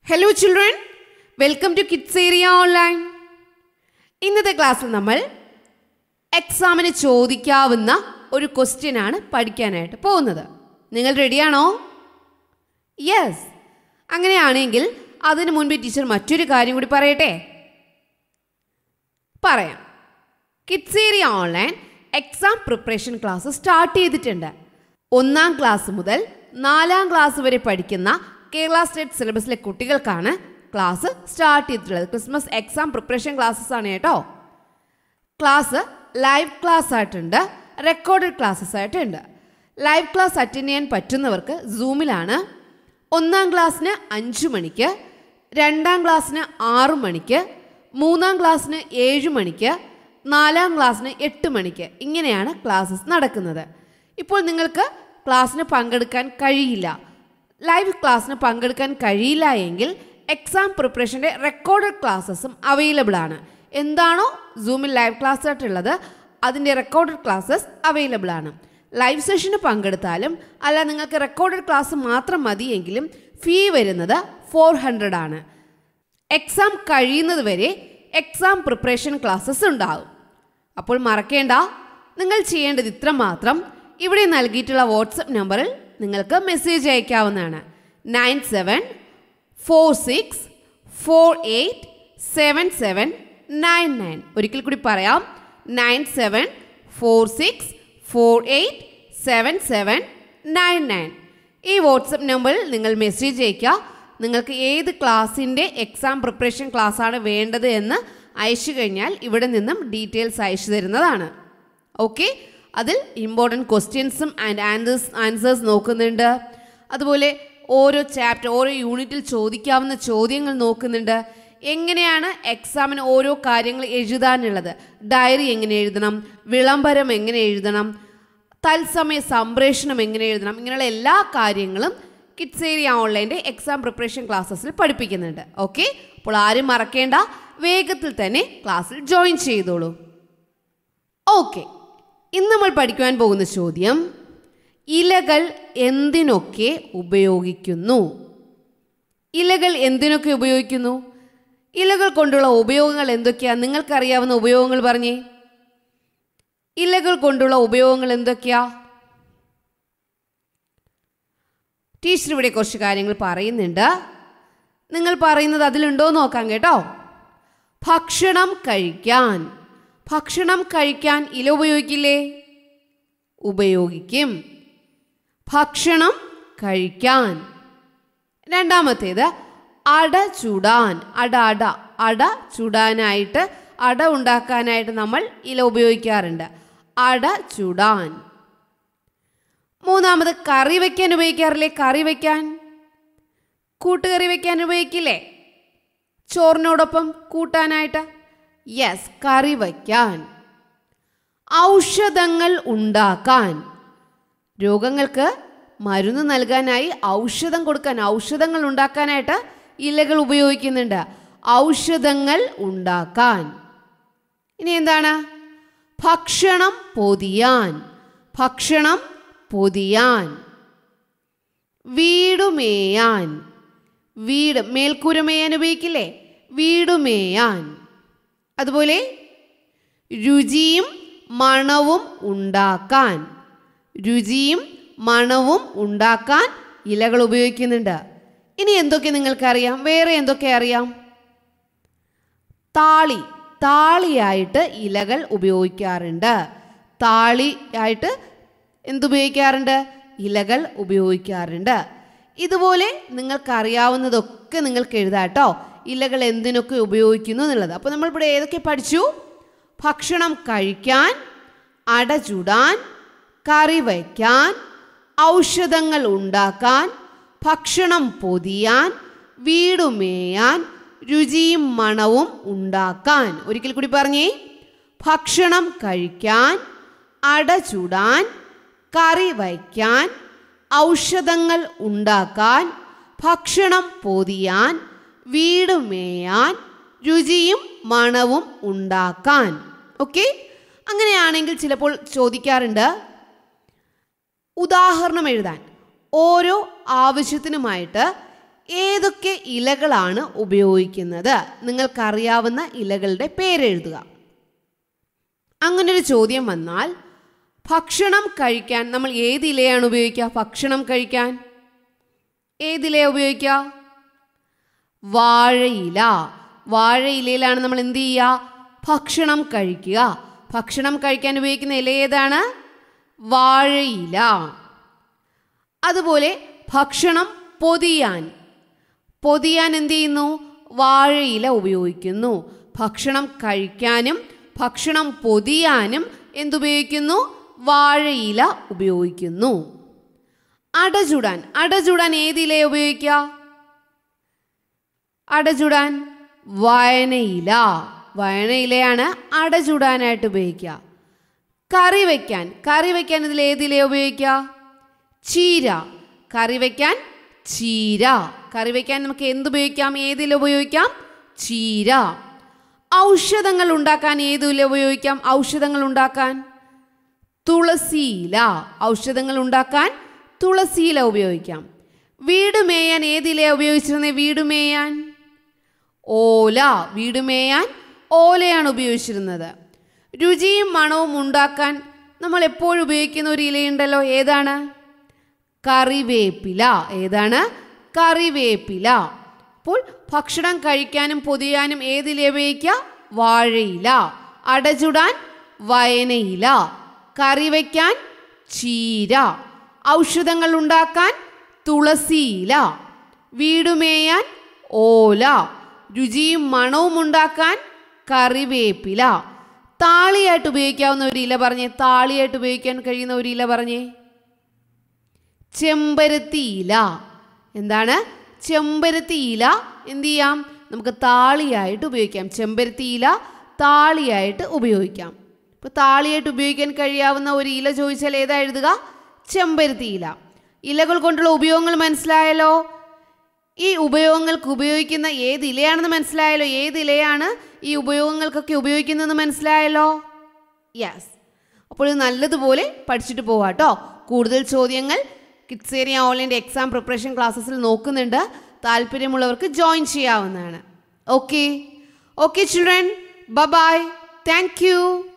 Hello children, welcome to Kids Area Online. ഇന്നത്തെ ക്ലാസ്സിൽ നമ്മൾ എക്സാമിന് ചോദിക്കാവുന്ന ഒരു ക്വസ്റ്റ്യൻ ആണ് പഠിക്കാനായിട്ട് പോകുന്നത്. നിങ്ങൾ റെഡിയാണോ? യെസ്. അങ്ങനെയാണെങ്കിൽ അതിനു മുൻപ് ടീച്ചർ മറ്റൊരു കാര്യം കൂടി പറയട്ടെ. പറയാം. Kids area online exam preparation class start ചെയ്തിട്ടുണ്ട്. 1ാം ക്ലാസ് മുതൽ 4ാം ക്ലാസ് വരെ പഠിക്കുന്ന കേരള സ്റ്റേറ്റ് സിലബസിലെ കുട്ടികൾക്കാണ് ക്ലാസ് സ്റ്റാർട്ട് ചെയ്തിട്ടുള്ളത്. ക്രിസ്മസ് എക്സാം പ്രിപ്പറേഷൻ ക്ലാസ്സസ് ആണ് കേട്ടോ. ക്ലാസ് ലൈവ് ക്ലാസ് ആയിട്ടുണ്ട്, റെക്കോർഡഡ് ക്ലാസ്സസ് ആയിട്ടുണ്ട്. ലൈവ് ക്ലാസ് അറ്റൻഡ് ചെയ്യാൻ പറ്റുന്നവർക്ക് സൂമിലാണ്. 1ാം ക്ലാസ്സിന് 5 മണിക്ക്, 2ാം ക്ലാസ്സിന് 6 മണിക്ക്, 3ാം ക്ലാസ്സിന് 7 മണിക്ക്, 4ാം ക്ലാസ്സിന് 8 മണിക്ക് ഇങ്ങനെയാണ് ക്ലാസ്സസ് നടക്കുന്നത്. ഇപ്പോൾ നിങ്ങൾക്ക് ക്ലാസ്സിന് പങ്കെടുക്കാൻ കഴിയില്ല, ലൈവ് ക്ലാസ്സിന് പങ്കെടുക്കാൻ കഴിയില്ല എങ്കിൽ എക്സാം പ്രിപ്പറേഷൻ്റെ റെക്കോർഡഡ് ക്ലാസ്സസും അവൈലബിൾ ആണ്. എന്താണോ സൂമിൽ ലൈവ് ക്ലാസ് ആയിട്ടുള്ളത് അതിൻ്റെ റെക്കോർഡഡ് ക്ലാസ്സസ് അവൈലബിൾ ആണ്. ലൈവ് സെഷന് പങ്കെടുത്താലും അല്ല നിങ്ങൾക്ക് റെക്കോർഡഡ് ക്ലാസ് മാത്രം മതിയെങ്കിലും ഫീ വരുന്നത് 400 ആണ്. എക്സാം കഴിയുന്നത് വരെ എക്സാം പ്രിപ്പറേഷൻ ക്ലാസ്സസ് ഉണ്ടാകും. അപ്പോൾ മറക്കേണ്ട, നിങ്ങൾ ചെയ്യേണ്ടത് ഇത്ര മാത്രം. ഇവിടെ നൽകിയിട്ടുള്ള വാട്സപ്പ് നമ്പറിൽ നിങ്ങൾക്ക് മെസ്സേജ് അയക്കാവുന്നതാണ്. 9746487799. ഒരിക്കൽ കൂടി പറയാം, 9746487799. ഈ വാട്സപ്പ് നമ്പറിൽ നിങ്ങൾ മെസ്സേജ് അയക്കുക. നിങ്ങൾക്ക് ഏത് ക്ലാസ്സിൻ്റെ എക്സാം പ്രിപ്പറേഷൻ ക്ലാസ്സാണ് വേണ്ടത് എന്ന് അയച്ചു കഴിഞ്ഞാൽ ഇവിടെ നിന്നും ഡീറ്റെയിൽസ് അയച്ചു തരുന്നതാണ്. ഓക്കെ, അതിൽ ഇമ്പോർട്ടൻറ്റ് ക്വസ്റ്റ്യൻസും ആൻഡ് ആൻസേഴ്സ് നോക്കുന്നുണ്ട്. അതുപോലെ ഓരോ ചാപ്റ്റർ, ഓരോ യൂണിറ്റിൽ ചോദിക്കാവുന്ന ചോദ്യങ്ങൾ നോക്കുന്നുണ്ട്. എങ്ങനെയാണ് എക്സാമിന് ഓരോ കാര്യങ്ങൾ എഴുതാനുള്ളത്, ഡയറി എങ്ങനെ എഴുതണം, വിളംബരം എങ്ങനെ എഴുതണം, തത്സമയ സംപ്രേഷണം എങ്ങനെ എഴുതണം, ഇങ്ങനെയുള്ള എല്ലാ കാര്യങ്ങളും കിഡ്സ് ഏരിയ ഓൺലൈൻ്റെ എക്സാം പ്രിപ്പറേഷൻ ക്ലാസ്സസിൽ പഠിപ്പിക്കുന്നുണ്ട്. ഓക്കെ, അപ്പോൾ ആരും മറക്കേണ്ട, വേഗത്തിൽ തന്നെ ക്ലാസ്സിൽ ജോയിൻ ചെയ്തോളൂ. ഓക്കെ, ഇന്ന് നമ്മൾ പഠിക്കുവാൻ പോകുന്ന ചോദ്യം, ഇലകൾ എന്തിനൊക്കെ ഉപയോഗിക്കുന്നു? ഇലകൾ എന്തിനൊക്കെ ഉപയോഗിക്കുന്നു? ഇലകൾ കൊണ്ടുള്ള ഉപയോഗങ്ങൾ എന്തൊക്കെയാണ്? നിങ്ങൾക്കറിയാവുന്ന ഉപയോഗങ്ങൾ പറഞ്ഞേ. ഇലകൾ കൊണ്ടുള്ള ഉപയോഗങ്ങൾ എന്തൊക്കെയാ? ടീച്ചർ ഇവിടെ കുറച്ച് കാര്യങ്ങൾ പറയുന്നുണ്ട്. നിങ്ങൾ പറയുന്നത് അതിലുണ്ടോ നോക്കാം കേട്ടോ. ഭക്ഷണം കഴിക്കാൻ. ഭക്ഷണം കഴിക്കാൻ ഇല ഉപയോഗിക്കില്ലേ? ഉപയോഗിക്കും. ഭക്ഷണം കഴിക്കാൻ. രണ്ടാമത്തേത് അട ചുടാൻ. അട ചുടാനായിട്ട്, അട ഉണ്ടാക്കാനായിട്ട് നമ്മൾ ഇല ഉപയോഗിക്കാറുണ്ട്. അട ചുടാൻ. മൂന്നാമത് കറി വയ്ക്കാൻ ഉപയോഗിക്കാറില്ലേ? കറി വയ്ക്കാൻ, കൂട്ടുകറി വയ്ക്കാൻ ഉപയോഗിക്കില്ലേ? ചോറിനോടൊപ്പം കൂട്ടാനായിട്ട്. യെസ്, കറി വയ്ക്കാൻ. ഔഷധങ്ങൾ ഉണ്ടാക്കാൻ. രോഗങ്ങൾക്ക് മരുന്ന് നൽകാനായി ഔഷധം കൊടുക്കാൻ, ഔഷധങ്ങൾ ഉണ്ടാക്കാനായിട്ട് ഇലകൾ ഉപയോഗിക്കുന്നുണ്ട്. ഔഷധങ്ങൾ ഉണ്ടാക്കാൻ. ഇനി എന്താണ്? ഭക്ഷണം പൊതിയാൻ. ഭക്ഷണം പൊതിയാൻ. വീടുമേയാൻ. വീട്, മേൽക്കൂര മേയാൻ ഉപയോഗിക്കില്ലേ? വീടുമേയാൻ. അതുപോലെ രുചിയും മണവും ഉണ്ടാക്കാൻ. രുചിയും മണവും ഉണ്ടാക്കാൻ ഇലകൾ ഉപയോഗിക്കുന്നുണ്ട്. ഇനി എന്തൊക്കെ നിങ്ങൾക്കറിയാം? വേറെ എന്തൊക്കെ അറിയാം? താളി. താളിയായിട്ട് ഇലകൾ ഉപയോഗിക്കാറുണ്ട്. താളിയായിട്ട് എന്തുപയോഗിക്കാറുണ്ട്? ഇലകൾ ഉപയോഗിക്കാറുണ്ട്. ഇതുപോലെ നിങ്ങൾക്കറിയാവുന്നതൊക്കെ നിങ്ങൾക്ക് എഴുതാട്ടോ, ഇലകൾ എന്തിനൊക്കെ ഉപയോഗിക്കുന്നു എന്നുള്ളത്. അപ്പോൾ നമ്മളിവിടെ ഏതൊക്കെ പഠിച്ചു? ഭക്ഷണം കഴിക്കാൻ, അട ചുടാൻ, കറി വയ്ക്കാൻ, ഔഷധങ്ങൾ ഉണ്ടാക്കാൻ, ഭക്ഷണം പൊതിയാൻ, വീടുമേയാൻ, രുചിയും മണവും ഉണ്ടാക്കാൻ. ഒരിക്കൽ കൂടി പറഞ്ഞേ. ഭക്ഷണം കഴിക്കാൻ, അട ചുടാൻ, കറി വയ്ക്കാൻ, ഔഷധങ്ങൾ ഉണ്ടാക്കാൻ, ഭക്ഷണം പൊതിയാൻ, വീടുമേയാൻ, രുചിയും മണവും ഉണ്ടാക്കാൻ. ഓക്കെ, അങ്ങനെയാണെങ്കിൽ ചിലപ്പോൾ ചോദിക്കാറുണ്ട് ഉദാഹരണം എഴുതാൻ. ഓരോ ആവശ്യത്തിനുമായിട്ട് ഏതൊക്കെ ഇലകളാണ് ഉപയോഗിക്കുന്നത്? നിങ്ങൾക്കറിയാവുന്ന ഇലകളുടെ പേരെഴുതുക. അങ്ങനൊരു ചോദ്യം വന്നാൽ ഭക്ഷണം കഴിക്കാൻ നമ്മൾ ഏത് ഇലയാണ് ഉപയോഗിക്കുക? ഭക്ഷണം കഴിക്കാൻ ഏതിലയാണ് ഉപയോഗിക്കുക? വാഴയില. വാഴയിലയിലാണ് നമ്മൾ എന്ത് ചെയ്യുക? ഭക്ഷണം കഴിക്കുക. ഭക്ഷണം കഴിക്കാൻ ഉപയോഗിക്കുന്ന ഇല ഏതാണ്? വാഴയില. അതുപോലെ ഭക്ഷണം പൊതിയാൻ എന്ത് ചെയ്യുന്നു? വാഴയില ഉപയോഗിക്കുന്നു. ഭക്ഷണം കഴിക്കാനും ഭക്ഷണം പൊതിയാനും എന്തുപയോഗിക്കുന്നു? വാഴയില ഉപയോഗിക്കുന്നു. അടചുടാൻ ഏതില ഉപയോഗിക്കുക? അടചുടാൻ വയനയില. വയനയിലയാണ് അടചുടാനായിട്ട് ഉപയോഗിക്കുക. കറി വയ്ക്കാൻ ഇതിൽ ഏതില ഉപയോഗിക്കുക? ചീര. കറി വയ്ക്കാൻ ചീര. കറി വയ്ക്കാൻ നമുക്ക് എന്തുപയോഗിക്കാം? ഏതില ഉപയോഗിക്കാം? ചീര. ഔഷധങ്ങൾ ഉണ്ടാക്കാൻ ഏതില ഉപയോഗിക്കാം? ഔഷധങ്ങൾ ഉണ്ടാക്കാൻ തുളസിയില. ഔഷധങ്ങൾ ഉണ്ടാക്കാൻ തുളസിയില ഉപയോഗിക്കാം. വീട് മേയാൻ ഏതില ഉപയോഗിച്ചിരുന്നത്? വീട് മേയാൻ ഓല. വീട് മേയാൻ ഓലയാണ് ഉപയോഗിച്ചിരുന്നത്. രുചിയും മണവും ഉണ്ടാക്കാൻ നമ്മൾ എപ്പോഴും ഉപയോഗിക്കുന്ന ഒരു ഇലയുണ്ടല്ലോ, ഏതാണ്? കറിവേപ്പില. ഏതാണ്? കറിവേപ്പില. അപ്പോൾ ഭക്ഷണം കഴിക്കാനും പൊതിയാനും ഏതില ഉപയോഗിക്കുക? വാഴയില. അടചുടാൻ വയനയില. കറി വയ്ക്കാൻ ചീര. ഔഷധങ്ങൾ ഉണ്ടാക്കാൻ തുളസിയില. വീടുമേയാൻ ഓല. രുചിയും മണവും ഉണ്ടാക്കാൻ കറിവേപ്പില. താളിയായിട്ട് ഉപയോഗിക്കാവുന്ന ഒരു ഇല പറഞ്ഞേ. താളിയായിട്ട് ഉപയോഗിക്കാൻ കഴിയുന്ന ഒരു ഇല പറഞ്ഞേ. ചെമ്പരത്തി ഇല. എന്താണ്? ചെമ്പരത്തി ഇല എന്ത് ചെയ്യാം? നമുക്ക് താളിയായിട്ട് ഉപയോഗിക്കാം. ചെമ്പരത്തി ഇല താളിയായിട്ട് ഉപയോഗിക്കാം. ഇപ്പോൾ താളിയായിട്ട് ഉപയോഗിക്കാൻ കഴിയാവുന്ന ഒരു ഇല ചോദിച്ചാൽ ഏതാ എഴുതുക? ചെമ്പരത്തി ഇല. ഇലകൾ കൊണ്ടുള്ള ഉപയോഗങ്ങൾ മനസ്സിലായല്ലോ. ഈ ഉപയോഗങ്ങൾക്ക് ഉപയോഗിക്കുന്ന ഏത് ഇലയാണെന്ന് മനസ്സിലായല്ലോ. ഏത് ഇലയാണ് ഈ ഉപയോഗങ്ങൾക്കൊക്കെ ഉപയോഗിക്കുന്നതെന്ന് മനസ്സിലായല്ലോ. യെസ്. അപ്പോൾ ഇത് നല്ലതുപോലെ പഠിച്ചിട്ട് പോവാം കേട്ടോ. കൂടുതൽ ചോദ്യങ്ങൾ കിഡ്സ് ഏരിയ ഓൺലൈൻ്റെ എക്സാം പ്രിപ്പറേഷൻ ക്ലാസ്സസിൽ നോക്കുന്നുണ്ട്. താല്പര്യമുള്ളവർക്ക് ജോയിൻ ചെയ്യാവുന്നതാണ്. Okay children, bye. Thank U.